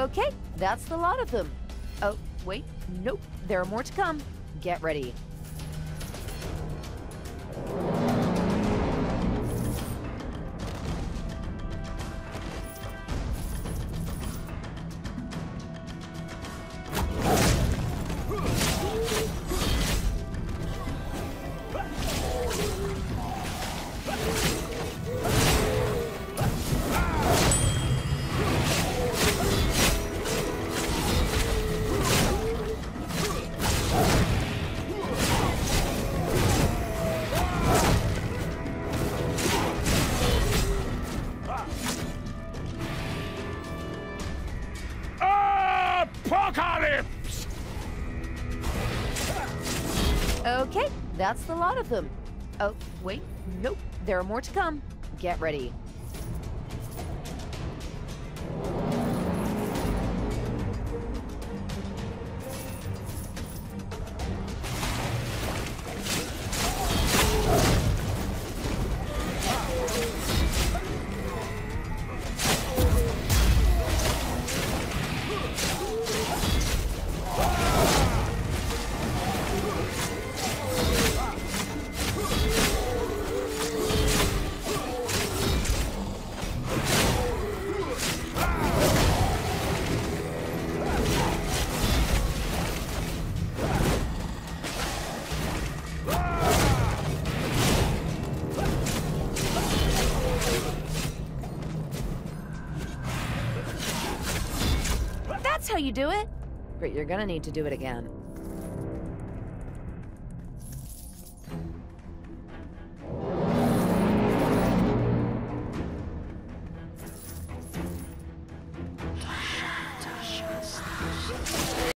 Okay, that's the lot of them. Oh, wait, nope, there are more to come. Get ready. Apocalypse! Okay, that's the lot of them. Oh, wait, nope, there are more to come. Get ready. That's how you do it. But you're gonna need to do it again.